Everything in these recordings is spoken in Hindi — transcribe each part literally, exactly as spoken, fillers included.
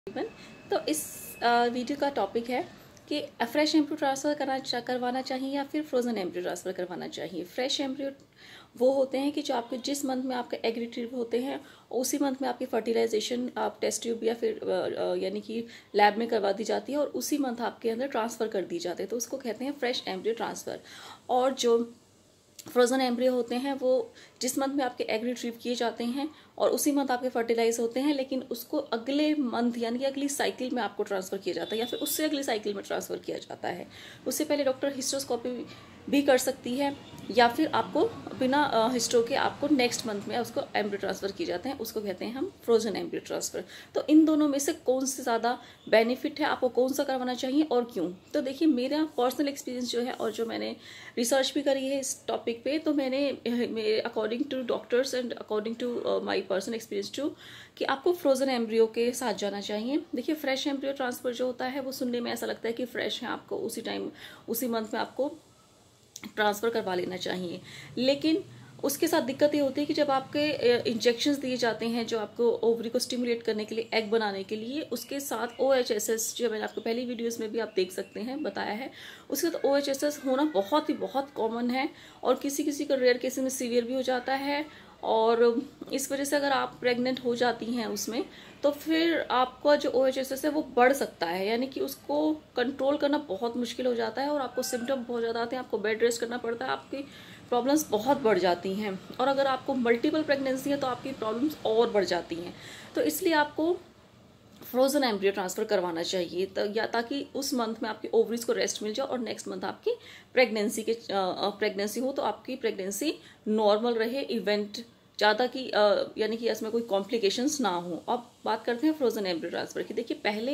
तकरीबन। तो इस वीडियो का टॉपिक है कि फ्रेश एम्ब्रियो ट्रांसफ़र करना करवाना चाहिए या फिर फ्रोज़न एम्ब्रियो ट्रांसफ़र करवाना चाहिए। फ्रेश एम्ब्रियो वो होते हैं कि जो आपके जिस मंथ में आपके एग रिट्रीव होते हैं उसी मंथ में आपकी फर्टिलाइजेशन आप टेस्ट ट्यूब या फिर यानी कि लैब में करवा दी जाती है और उसी मंथ आपके अंदर ट्रांसफ़र कर दी जाती है, तो उसको कहते हैं फ्रेश एम्ब्रियो ट्रांसफ़र। और जो फ्रोज़न एम्ब्रियो होते हैं वो जिस मंथ में आपके एग रिट्रीव किए जाते हैं और उसी मंथ आपके फर्टिलाइज होते हैं, लेकिन उसको अगले मंथ यानी कि अगली साइकिल में आपको ट्रांसफ़र किया जाता है या फिर उससे अगली साइकिल में ट्रांसफ़र किया जाता है। उससे पहले डॉक्टर हिस्टोस्कोपी भी कर सकती है या फिर आपको बिना हिस्टो के आपको नेक्स्ट मंथ में उसको एम्ब्रियो ट्रांसफ़र किए जाते हैं, उसको कहते हैं हम फ्रोज़न एम्ब्रियो ट्रांसफ़र। तो इन दोनों में से कौन से ज़्यादा बेनिफिट है, आपको कौन सा करवाना चाहिए और क्यों? तो देखिए, मेरा पर्सनल एक्सपीरियंस जो है और जो मैंने रिसर्च भी करी है इस टॉपिक पे, तो मैंने according to doctors and according to my personal experience to कि आपको फ्रोज़न एम्ब्रियो के साथ जाना चाहिए। देखिए, फ्रेश एम्ब्रियो ट्रांसफ़र जो होता है वो सुनने में ऐसा लगता है कि फ्रेश है, आपको उसी टाइम उसी मंथ में आपको ट्रांसफ़र करवा लेना चाहिए, लेकिन उसके साथ दिक्कत ये होती है कि जब आपके इंजेक्शंस दिए जाते हैं जो आपको ओवरी को स्टिमुलेट करने के लिए, एग बनाने के लिए, उसके साथ ओ एच एस एस जो मैंने आपको पहली वीडियोस में भी आप देख सकते हैं बताया है, उसके साथ ओ एच एस एस होना बहुत ही बहुत कॉमन है और किसी किसी का रेयर केसेस में सीवियर भी हो जाता है। और इस वजह से अगर आप प्रेग्नेंट हो जाती हैं उसमें, तो फिर आपका जो ओ एच एस एस है वो बढ़ सकता है, यानी कि उसको कंट्रोल करना बहुत मुश्किल हो जाता है और आपको सिम्टम बहुत ज़्यादा आते हैं, आपको बेड रेस्ट करना पड़ता है, आपकी प्रॉब्लम्स बहुत बढ़ जाती हैं। और अगर आपको मल्टीपल प्रेगनेंसी है तो आपकी प्रॉब्लम्स और बढ़ जाती हैं। तो इसलिए आपको फ्रोज़न एम्ब्रियो ट्रांसफ़र करवाना चाहिए तो या ताकि उस मंथ में आपकी ओवरीज को रेस्ट मिल जाए और नेक्स्ट मंथ आपकी प्रेगनेंसी के प्रेगनेंसी हो तो आपकी प्रेगनेंसी नॉर्मल रहे, इवेंट ज़्यादा की यानी कि इसमें कोई कॉम्प्लिकेशंस ना हो। अब बात करते हैं फ्रोज़न एम्ब्रियो ट्रांसफ़र की। देखिए, पहले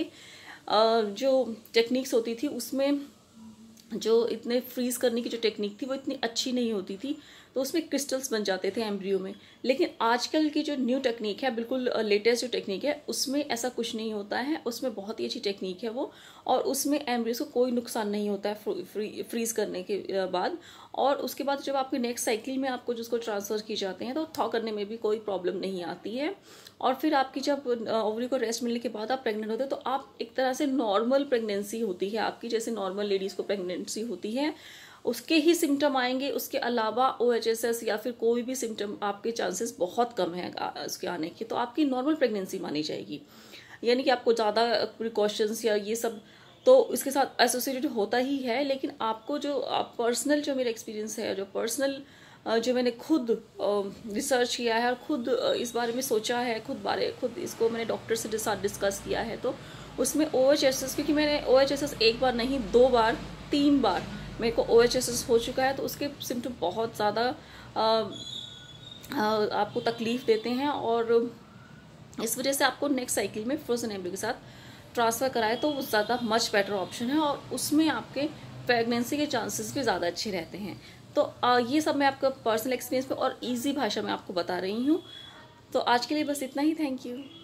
आ, जो टेक्निक्स होती थी उसमें जो इतने फ्रीज़ करने की जो टेक्निक थी वो इतनी अच्छी नहीं होती थी, तो उसमें क्रिस्टल्स बन जाते थे एम्ब्रियो में। लेकिन आजकल की जो न्यू टेक्निक है, बिल्कुल लेटेस्ट जो टेक्निक है, उसमें ऐसा कुछ नहीं होता है, उसमें बहुत ही अच्छी टेक्निक है वो, और उसमें एम्ब्रियोस को कोई नुकसान नहीं होता है फ्री, फ्रीज़ करने के बाद। और उसके बाद जब आपकी नेक्स्ट साइकिल में आपको जिसको ट्रांसफ़र किए जाते हैं तो थॉ करने में भी कोई प्रॉब्लम नहीं आती है। और फिर आपकी जब ओवरी को रेस्ट मिलने के बाद आप प्रेग्नेंट होते हैं तो आप एक तरह से नॉर्मल प्रेगनेंसी होती है आपकी, जैसे नॉर्मल लेडीज़ को प्रेगनेंसी होती है उसके ही सिम्टम आएंगे। उसके अलावा ओ एच एस एस या फिर कोई भी सिम्टम आपके चांसेस बहुत कम है उसके आने के, तो आपकी नॉर्मल प्रेगनेंसी मानी जाएगी। यानी कि आपको ज़्यादा प्रिकॉशंस या ये सब तो इसके साथ एसोसिएटेड होता ही है, लेकिन आपको जो पर्सनल जो मेरा एक्सपीरियंस है, जो पर्सनल जो मैंने खुद रिसर्च किया है और खुद इस बारे में सोचा है, खुद बारे खुद इसको मैंने डॉक्टर से साथ डिस्कस किया है, तो उसमें ओ एच एस एस, क्योंकि मैंने ओ एच एस एस एक बार नहीं दो बार तीन बार मेरे को ओ एच एस एस हो चुका है, तो उसके सिम्टम बहुत ज़्यादा आपको तकलीफ़ देते हैं और इस वजह से आपको नेक्स्ट साइकिल में फ्रोज़न एम्ब्रियो के साथ ट्रांसफ़र कराए तो वो ज़्यादा मच बेटर ऑप्शन है और उसमें आपके प्रेगनेंसी के चांसेस भी ज़्यादा अच्छे रहते हैं। तो आ, ये सब मैं आपका पर्सनल एक्सपीरियंस पे और इजी भाषा में आपको बता रही हूँ। तो आज के लिए बस इतना ही। Thank you.